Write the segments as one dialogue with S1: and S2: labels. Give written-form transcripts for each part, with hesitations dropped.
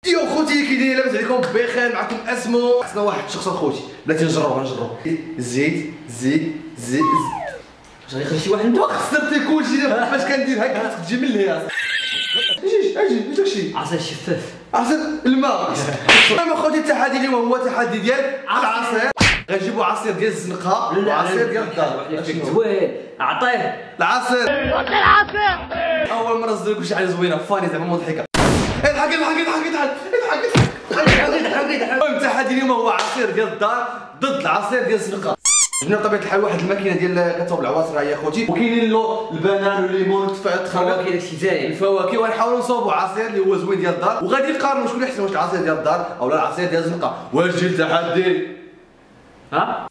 S1: يا خوتي كي دايرين لاباس عليكم بخير معكم اسمو خصنا واحد الشخص اخوتي بلاتي نجربوا زيد واش غيخلي شي واحد انت خسرتي كلشي دابا فاش كندير هكا تجي من الهيا اجي داكشي
S2: عصير شفاف
S1: عصير الماء المهم اخوتي التحدي اليوم هو تحدي ديال العصير غنجيبوا عصير ديال الزنقه وعصير ديال الدار
S2: زوين عطيه
S1: العصير اول مره نزل لكم شي حاجه زوينه فاني زعما مضحكه اضحك المهم التحدي اليوم هو عصير ديال الدار ضد العصير ديال الزنقه جبنا بطبيعه الحال واحد الماكينه ديال كتصاوب العواصر هي اخوتي وكاينين له البنان والليمون والتفاح
S2: الفواكه داكشي زايد
S1: الفواكه وغنحاولوا نصاوبوا عصير اللي هو زوين ديال الدار وغادي نقارنوا شكون اللي احسن واش العصير ديال الدار او لا العصير ديال الزنقه واش جي التحدي
S2: ها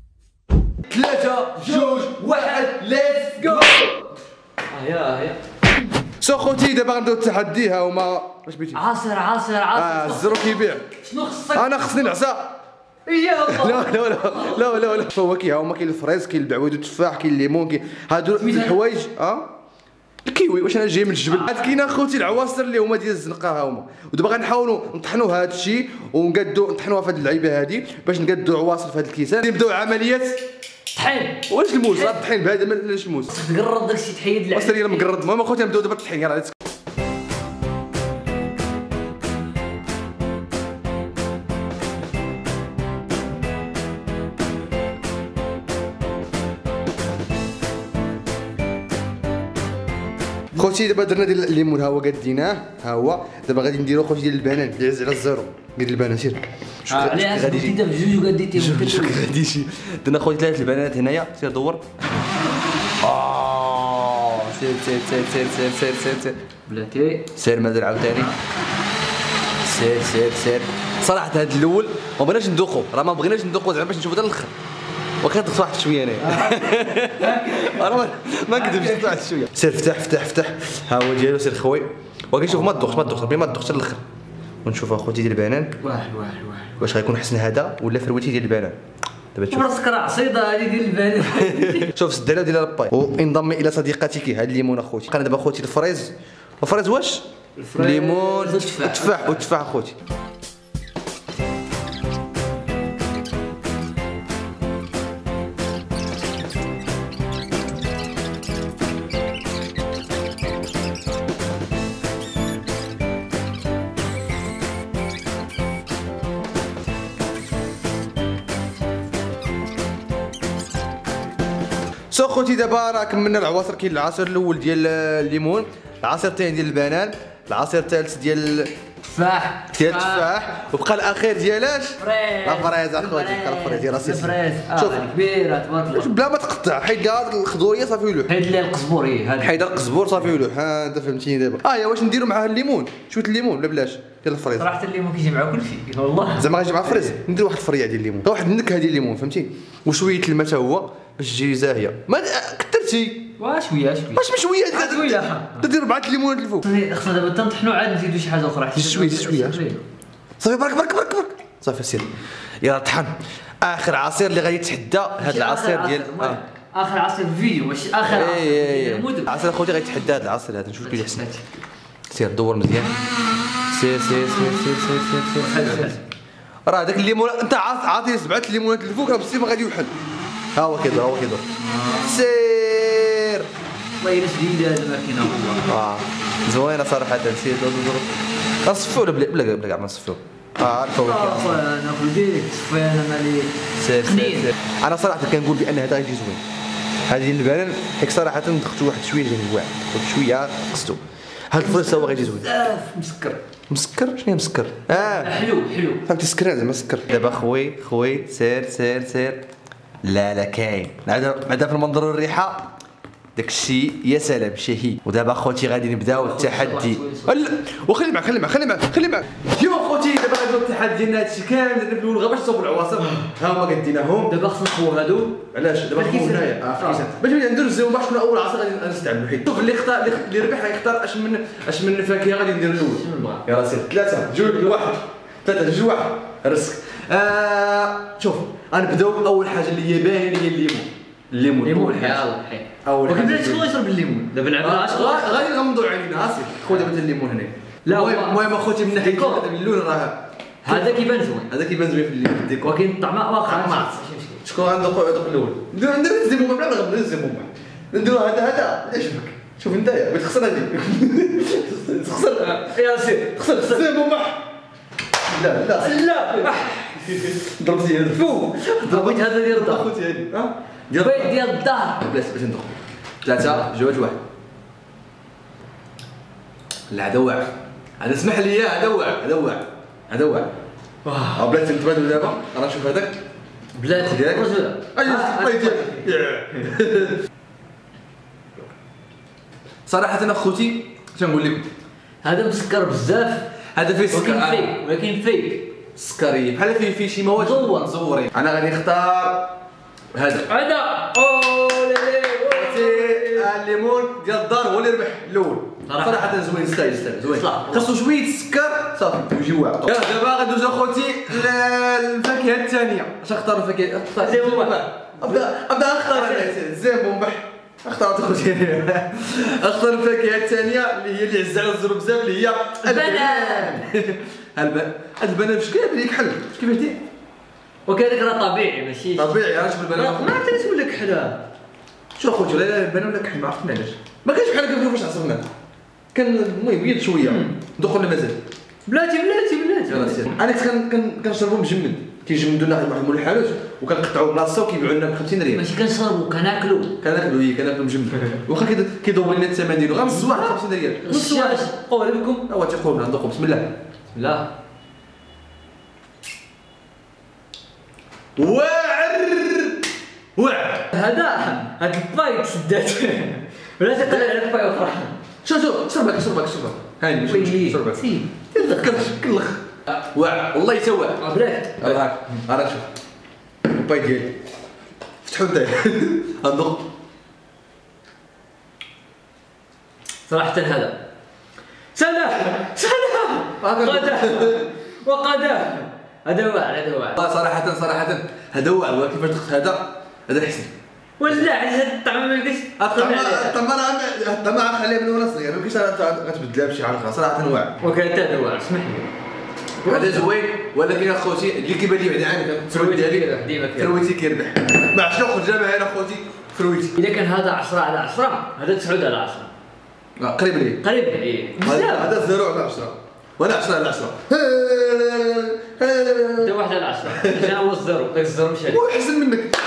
S1: 3 2 1 ليتس جو
S2: هيا
S1: سو خوتي دابا غنبداو التحدي ها هما واش بغيتي
S2: عصير
S1: الزرو كيبيع
S2: شنو خصك
S1: انا خصني العصا
S2: يا الله
S1: لا الفواكه ها هما كاين الفريز كاين البعويد والتفاح كاين الليمون كاين هادو الحوايج الكيوي واش انا جاي من الجبل عاد كاين اخوتي العواصر اللي هما ديال الزنقه ها هما ودابا غنحاولوا نطحنوا هذا الشيء ونقادوا نطحنوها في هذه اللعيبه هذه باش نقادوا عواصر في هذا الكيسان نبداو عمليه
S2: طحين
S1: واش الموس الطحين بهذا ماش الموس
S2: تقرب داكشي تحيد
S1: واش راه مقرد المهم اخوتي نبداو دابا الطحين يلاه خوتي دابا درنا ديال الليمون ها هو قاديناه ها هو دابا غادي نديرو خوتي ديال البنان اللي عز على الزيرو قد البنان سير
S2: علاش غادي انت بجوج وقديتيهم
S1: شوف غادي شي درنا خوتي 3 البنات هنايا سير دور سير
S2: بلاتي
S1: سير مازال عاوتاني سير صراحه هذا الاول ما بغيناش ندوقو راه ما بغيناش ندوقو زعما باش نشوفو حتى الاخر وكنت واحد شويه انايا راه ما نكذبش واحد شويه سير فتح ها هو ديالو سير خوي ولكن شوف ما تدوقش ربي ما تدوقش حتى الاخر ونشوف اخوتي ديال البنان
S2: واحد
S1: واش غيكون احسن هذا ولا فروتي ديال البنان دابا تشوف
S2: راسك راه عصيده هذه ديال البنان
S1: شوف سدالة ديال الباي وانضمي الى صديقتك هاد الليمون اخوتي انا دابا اخوتي الفريز واش الليمون والتفاح اخوتي سو خوتي دابا راه كملنا العواصر كاين العصير الاول ديال الليمون العصير الثاني ديال البنان العصير الثالث ديال التفاح وبقى الاخير ديال اش الفريز اخوتي بقى الفريز راسي
S2: شوف كبيره تبارك الله
S1: بلا ما تقطع حيد كاع الخضوريه صافي ولوح
S2: حيد لي القزبور هذا
S1: حيد القزبور صافي ولوح ها انت فهمتيني دابا يا واش نديروا معاه الليمون شويه الليمون ولا بلاش ديال الفريز
S2: صراحه الليمون كيجي مع كل شيء والله
S1: زعما غيجي مع الفريز ندير واحد الفريع ديال الليمون واحد النكهه ديال الليمون فهمتي وشويه الماء حتى هو باش تجي زاهيه ما كثرتي
S2: شويه
S1: واش شويه دير 4 الليمونات الفوق
S2: خصنا دابا تنطحنوا عاد نزيدوا شي حاجه اخرى
S1: شويه صافي برك صافي سير يلا طحن اخر عصير اللي غادي يتحدى هذا العصير ديال
S2: اخر عصير في الفيديو ماشي اخر عصير
S1: العصير اخوتي غادي يتحدى هذا العصير هذا نشوف كيف احسن سير دور مزيان سير راه داك الليمون انت عاطي 7 الليمونات الفوق راه بصي ما غادي يوحل ها هو كيدور سير
S2: والله الا جديده هذه الماكينه والله
S1: زوينه صراحه سير دور نصفيو بلا كاع ما نصفيو الفواكه
S2: ناكل ديك صفي انا مالي
S1: سير انا صراحه كنقول بان هذا غيجي زوين هذه البنان حيت صراحه دخلت واحد شويه ديال الواعر دخلت شويه قصتو هذا الفريز هو غيجي زوين مسكر شنو هي مسكر
S2: حلو
S1: فهمتي سكران زعما مسكر دابا خوي سير لا كاين بعدا في المنظر والريحه داكشي يا سلام شهي ودابا خوتي غادي نبداو التحدي وخلي معك يا خوتي دابا غادي التحدي ديالنا هادشي كامل درنا في الاول غير باش تصاوبوا العواصر ها هما قديناهم
S2: دابا خصنا نخوو هادو
S1: علاش دابا نخوو هنايا في كيسان باش نديرو الزيرو باش نكون اول عصير غادي نستعملو حيت شوف اللي ربح غيختار اش من فاكهه غادي ندير الاول يلاه سير 3 2 1 رزق شوف غنبداو اول حاجه اللي هي باينه هي الليمون
S2: اول حاجه ولكن بلاتي شكون يشرب الليمون دابا نلعب 10
S1: غادي نغمضوا علينا سير خذ دابا الليمون هنا
S2: لا
S1: المهم اخوتي من ناحيه اللون راه
S2: هذا كيبان زوين،
S1: هذا كيبان زوين في الديكور،
S2: ولكن الطعم واخا ما عرفتش
S1: شكون عنده هذوك اللون. نديرو الزيمومه بلا ما نغبروا الزيمومه، نديرو هذا علاش بك شوف انت بغيت تخسر هذيك تخسر
S2: يا سير
S1: خسر الزيمومه. لا ضربتي هذا
S2: ضربت هذا ديال الدار
S1: اخوتي هذه
S2: ديال الدار.
S1: باش ندوق 3 2 1. لا هذا واعر، هذا اسمح لي هذا واعر بلاتي نتبادلوا دابا. راه شوف هذاك
S2: بلاتي
S1: ديالك
S2: رجل
S1: صراحه اخوتي تنقول لكم
S2: هذا مسكر بزاف،
S1: هذا فيه سكر
S2: ولكن فيك
S1: سكري بحال فيه شي مواد مزورين. انا غادي نختار هذا الليمون ديال الدار هو اللي ربح الاول صراحه. زوين يستاهل زوين، خاصو شويه السكر صافي ويجي واعر. دابا غندوز اخوتي للفاكهه الثانيه. اش نختار الفاكهه؟ ابدا اختار الزيمبومبح. اختارت اخوتي اختار الفاكهه الثانيه اللي هي اللي عز على الزرو بزاف اللي هي البنان. البنان فاش كيبان لك حل كيفاش دير
S2: وكذلك راه طبيعي ماشي
S1: طبيعي. عرفت البنان
S2: ما عرفتش ولا كحله.
S1: شو اخوتي ولا البنان ولا كحل ما عرفتش علاش ما كانش بحال هكا فاش عصرنا كان المهم بيض شويه ندوق ولا مازال.
S2: بلاتي
S1: انا كنشربو مجمد كيجمدوا لنا واحد مول الحانوت وكنقطعوا بلاصه وكيبيعوا لنا ب 50 ريال.
S2: ماشي كنشربو كناكلو
S1: كناكلو مجمد واخا كيدور لنا الثمن ديالو غير نص واحد 50 ريال.
S2: نص واحد قول لكم
S1: هو تيقول لنا ندوقو بسم الله.
S2: لا
S1: واعر
S2: هاد الباي تسدات ولا تقلع على الباي اخرى.
S1: شوف شربك هاني شربك
S2: سير
S1: كلخ واعر والله حتى واعر.
S2: بلاتي
S1: راه شوف الباي ديالي فتحوا انت غندوق
S2: صراحة هذا سلام وقداه هذا واعر
S1: صراحة هذا واعر. ولكن فاش دقت هذا احسن
S2: ولا على هذا الطعم ما لقيتش
S1: الطعم راه خليه من وانا صغير ميمكنش غتبدلها بشي حاجه اخرى. صراحة واعر
S2: وكان حتى هذا واعر اسمح لي
S1: هذا زوين. ولكن اخوتي اللي كيبان لي بعد عنك الفرويت ديالي فرويتي كيربح. ما عرفتش ناخذ الجماهير اخوتي فرويتي.
S2: اذا كان هذا 10 على 10 هذا 9 على 10
S1: قريب لي
S2: بزاف.
S1: هذا 0 على 10 وانا 10 على 10
S2: انت 1 على 10 انا هو الزيرو داك الزيرو مشى
S1: هو احسن منك.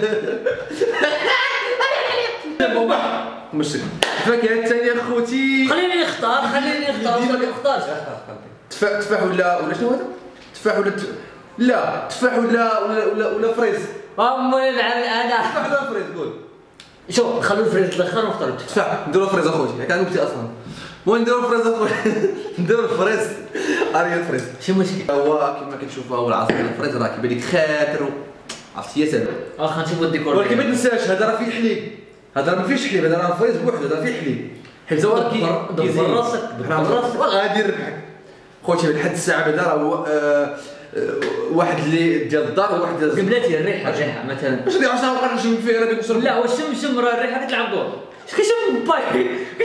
S1: ماشي الفاكهه الثانيه اخوتي
S2: خليني نختار ما نختارش.
S1: تفاح ولا شنو هذا؟ تفاح ولا لا تفاح ولا فريز.
S2: امي انا
S1: تفاح ولا فريز قول.
S2: شوف نخلو الفريز الاخر ونختاروا التفاح.
S1: نديرو فريز اخوتي كان قلتي اصلا ونديرو فريز اخوتي نديرو الفريز اريا الفريز
S2: شي مشكل.
S1: هو كما كتشوفوا هو العصير الفريز راه كيبان لك خاطر عرفتي يا سلام.
S2: واخا نشوفوا الديكور.
S1: ولكن ما تنساش هذا راه فيه حليب. هذا ما فيهش حليب هذا راه فريز بوحدو هذا فيه حليب. حيت هو
S2: دبر راسك
S1: غادي يربحك خوتي لحد الساعه بعدا راه واحد اللي ديال الدار وواحد ديال
S2: بلاتي الريحه مثلا
S1: واش اللي عشان نبقى نشم فيه راه كنشرب.
S2: لا واش شم راه الريحه كتلعب دور. اش كيشم الباي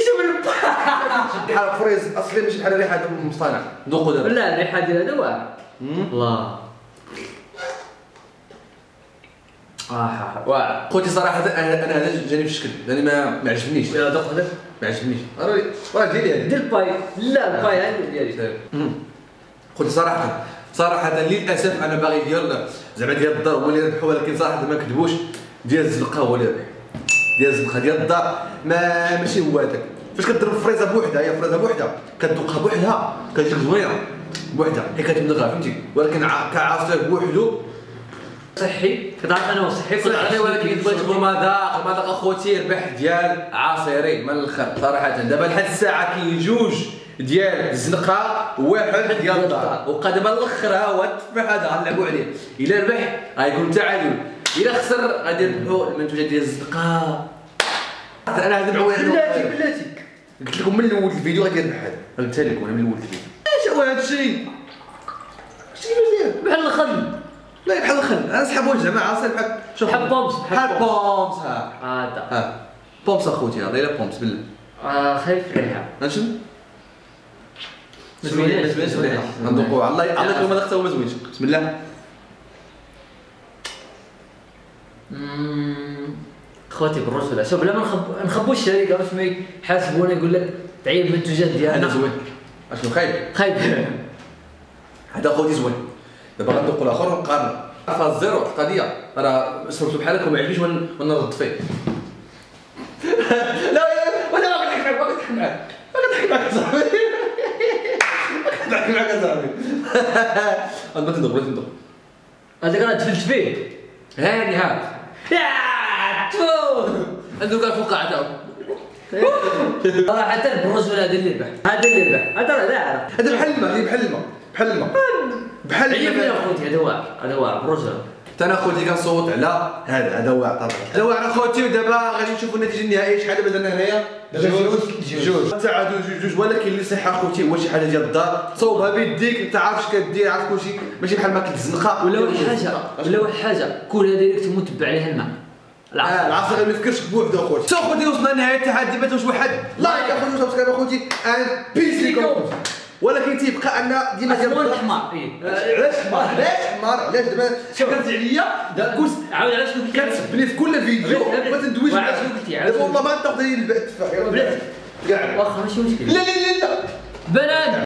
S1: بحال فريز اصلي ماشي بحال الريحه هذا مصطنع. ذوقوا دابا.
S2: لا الريحه ديال هذا واعر الله واعر
S1: خوتي. صراحه انا هذا جاني في الشكل لاني ما عجبنيش.
S2: لا ذوق هذا
S1: ما عجبنيش راه ديالي هذا
S2: ديال الباي. لا الباي هذا ديالي
S1: خوتي. صراحه للاسف انا باغي ديال زعما ديال الدار هو اللي ربح. ولكن صراحه ما كذبوش ديال الزنقه هو اللي ربح. ديال الزنقه ديال الدار ماشي هو هذاك. فاش كضرب فريزه بوحدها هي فريزه بوحدها كتذوقها بوحدها كتجيك زوينه بوحدها هي كتمضغها فهمتي. ولكن كعصير بوحدو
S2: صحي كتعرف انا صحي
S1: صحي. ولكن بغيت تقول مذاق اخوتي ربح ديال عصيري من الاخر. صراحه دابا لحد الساعه كاين جوج ديال الزنقه وواحد ديال الدار وبقى دابا الاخر ها هو التفاح هذا غنلعبوا عليه. الا ربح غيكون تعادل. الا خسر غادي يربحوا المنتوجات ديال الزنقه. انا هذا معوي
S2: بلاتي
S1: قلت لكم من الاول الفيديو غادي يربح هذا. قلتها لكم انا من الاول الفيديو. اش هو هذا الشيء كيفاش داير
S2: بحال الخل.
S1: لا بحال الخل. انا نسحب وجه مع عصير بحال شوف
S2: بحال بومس
S1: هذا بومس اخوتي. هذا الا بومس بالله
S2: خايف الريحه
S1: نشم
S2: زوينين.
S1: ندوقوا الله يعطيكم هذا حتى هو ما زوينش. بسم الله.
S2: خوتي بالرسل شوف بلا ما نخبوا الشركه باش ما يحاسبونا يقول لك تعيب المنتوجات ديالنا.
S1: انا زوين اشنو خايب هذا خوتي زوين. دابا غندوقوا الاخر ونقارن فاز زيرو القضيه راه صرتو بحالك وما عجبنيش ونرد فيه. لا ولا ما كنضحك معاك ما كنضحك معاك صاحبي ما كنضحك معاك صاحبي. انا بغيت ندوق
S2: هذاك راه دفلت فيه
S1: هاني ها عنده كان فوق قاعده
S2: صراحه بالرسل هذا اللي ربح هذا راه لا عرف
S1: هذا بحال الماء
S2: عيب يا خوتي هذا واعر بالرسل.
S1: انا خوتي كنصوت على هذا واعر طبعا هذا واعر اخوتي. ودابا غادي نشوفوا النتيجه النهائيه شحال دابا درنا هنايا جوج تعادل جوج ولكن اللي صح اخوتي هو شي حاجه ديال الدار تصوبها بيديك انت عارف اش كدير عارف كلشي ماشي بحال ماكله الزنقه
S2: ولا واحد حاجه كلها ديريكت وتبع عليها الماء
S1: العصير ما يفكرش بوحده اخوتي. سو اخوتي وصلنا لنهايه التحدي بات واش واحد لايك اخوتي وسبسكرايب اخوتي ان بيس ليكم. ولكن تيبقى ان ديما
S2: الوان الحمار
S1: علاش دابا شكرت عليا قلت
S2: عاود على شنو قلتي
S1: كتسبني في كل فيديو ما تندويش
S2: شنو قلتي
S1: دابا والله ما تاخذ لي التفاح
S2: واخا ماشي مشكل
S1: لا
S2: بنات